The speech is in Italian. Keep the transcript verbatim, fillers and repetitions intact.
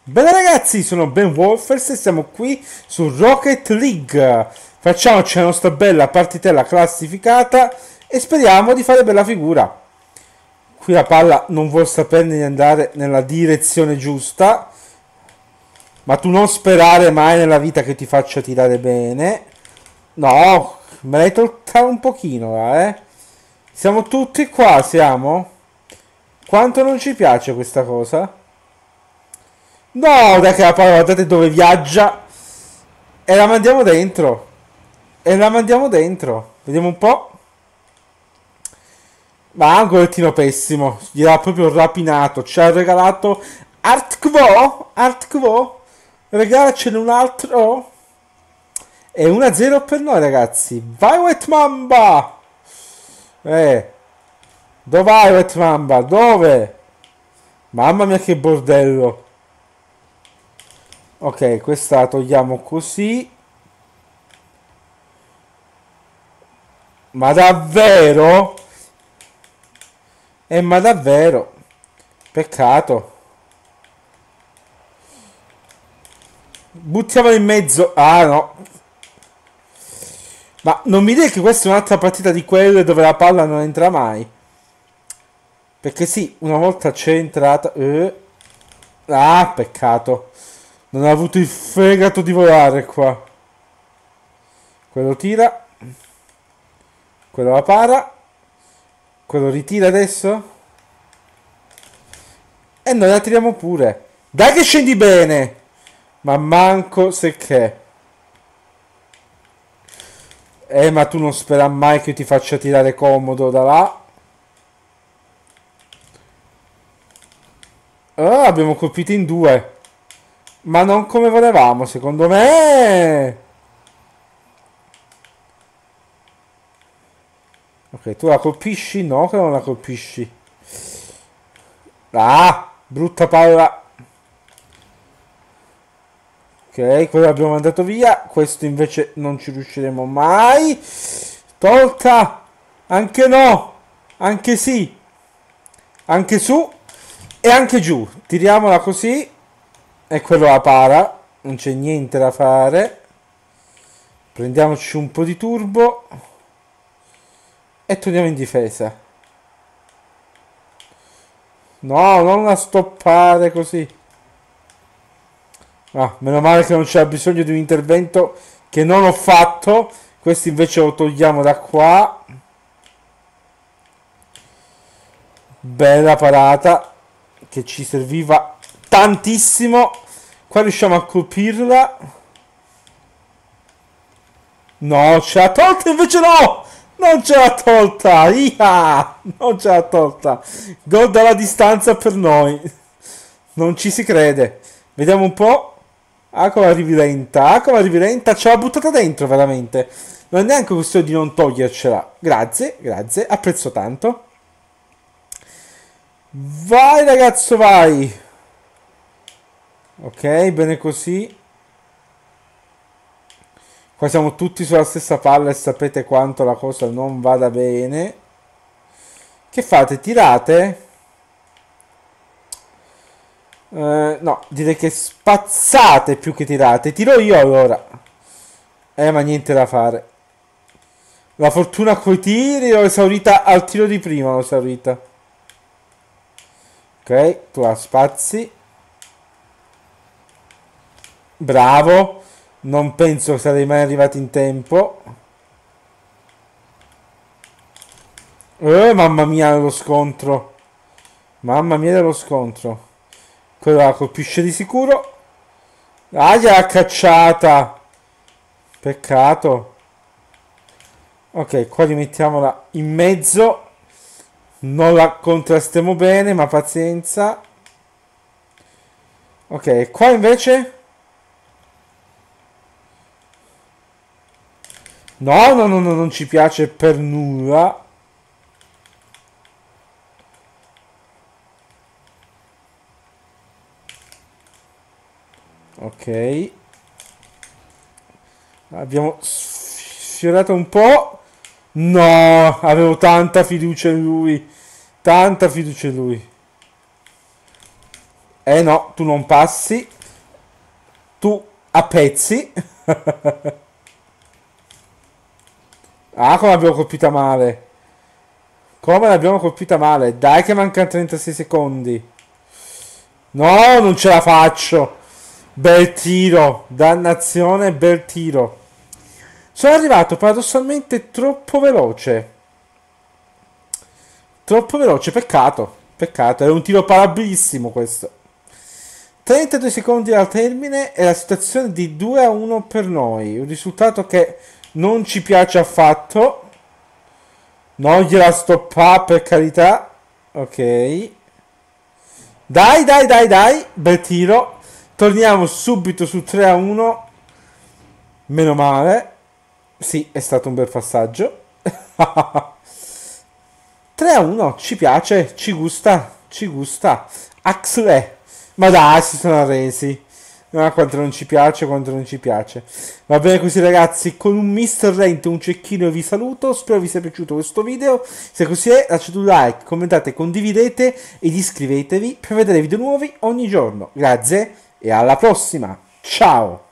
Bene ragazzi, sono Ben Wolfers e siamo qui su Rocket League. Facciamoci la nostra bella partitella classificata e speriamo di fare bella figura. Qui la palla non vuol saperne di andare nella direzione giusta, ma tu non sperare mai nella vita che ti faccia tirare bene. No, me l'hai tolta un pochino, eh. Siamo tutti qua, siamo? Quanto non ci piace questa cosa? No, dai che la palla, guardate dove viaggia. E la mandiamo dentro. E la mandiamo dentro. Vediamo un po'. Ma un golettino pessimo. Gli ha proprio rapinato. Ci ha regalato Art Quo. Art Quo. Regalacene un altro. E uno a zero per noi ragazzi. Vai Wet Mamba. Eh. Dove vai Wet Mamba? Dove? Mamma mia che bordello. Ok, questa la togliamo così. Ma davvero? Eh, ma davvero? Peccato. Buttiamola in mezzo. Ah, no. Ma non mi dire che questa è un'altra partita di quelle dove la palla non entra mai. Perché sì, una volta c'è entrata. Eh. Ah, peccato. Non ha avuto il fegato di volare qua. Quello tira. Quello la para. Quello ritira adesso. E noi la tiriamo pure. Dai che scendi bene. Ma manco se che. Eh ma tu non spera mai che io ti faccia tirare comodo da là. Oh, abbiamo colpito in due. Ma non come volevamo, secondo me. Ok, tu la colpisci? No, che non la colpisci. Ah, brutta palla. Ok, quello l'abbiamo mandato via. Questo invece non ci riusciremo mai. Tolta. Anche no. Anche sì. Anche su. E anche giù. Tiriamola così. E quello la para, non c'è niente da fare. Prendiamoci un po' di turbo e torniamo in difesa. No, non la stoppare così. Ah, meno male che non c'era bisogno di un intervento che non ho fatto. Questo invece lo togliamo da qua. Bella parata che ci serviva tantissimo. Qua riusciamo a colpirla. No, ce l'ha tolta, invece no. Non ce l'ha tolta. Ia! Non ce l'ha tolta. Gol dalla distanza per noi. Non ci si crede. Vediamo un po'. Ah, come arrivi lenta. Ah, come arrivi lenta. Ce l'ha buttata dentro veramente. Non è neanche questione di non togliercela. Grazie, grazie. Apprezzo tanto. Vai ragazzo, vai. Ok, bene così. Qua siamo tutti sulla stessa palla e sapete quanto la cosa non vada bene. Che fate? Tirate? Eh, no, direi che spazzate più che tirate. Tiro io allora. Eh, ma niente da fare. La fortuna coi tiri l'ho esaurita al tiro di prima, l'ho esaurita. Ok, tu la spazi. Bravo, non penso che sarei mai arrivato in tempo. Eh, mamma mia dello scontro. Mamma mia dello scontro. Quello la colpisce di sicuro. Ah, gliel'ha cacciata. Peccato. Ok, qua rimettiamola in mezzo. Non la contrastiamo bene, ma pazienza. Ok, qua invece... No, no, no, no, non ci piace per nulla. Ok. Abbiamo sfiorato un po'. No, avevo tanta fiducia in lui. Tanta fiducia in lui. Eh no, tu non passi. Tu a pezzi. Ah, come l'abbiamo colpita male. Come l'abbiamo colpita male. Dai che mancano trentasei secondi. No, non ce la faccio. Bel tiro. Dannazione, bel tiro. Sono arrivato paradossalmente troppo veloce. Troppo veloce, peccato. Peccato, era un tiro parabilissimo questo. trentadue secondi al termine e la situazione di due a uno per noi. Un risultato che non ci piace affatto. Non gliela stoppa, per carità. Ok. Dai, dai, dai, dai. Bel tiro. Torniamo subito su tre a uno. Meno male. Sì, è stato un bel passaggio. tre a uno, ci piace, ci gusta, ci gusta. Axle. Ma dai, si sono arresi. No, quanto non ci piace, quanto non ci piace. Va bene così ragazzi, con un mister Rent e un cecchino vi saluto. Spero vi sia piaciuto questo video. Se così è, lasciate un like, commentate, condividete ed iscrivetevi per vedere video nuovi ogni giorno. Grazie e alla prossima. Ciao!